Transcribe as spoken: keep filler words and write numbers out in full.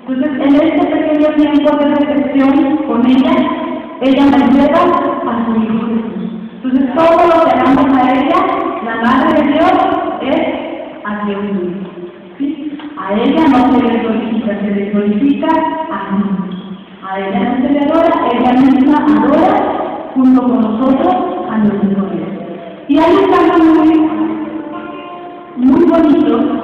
Entonces, en este pequeño tiempo de reflexión con ella, ella me lleva a su Hijo Jesús. Entonces, todo lo que hagamos a ella, la Madre de Dios, es hacia un Hijo. ¿Sí? A ella no se le glorifica, se le glorifica a mí. A ella no se le adora, ella misma adora junto con nosotros a nuestro Dios. Y hay un canto muy, muy bonito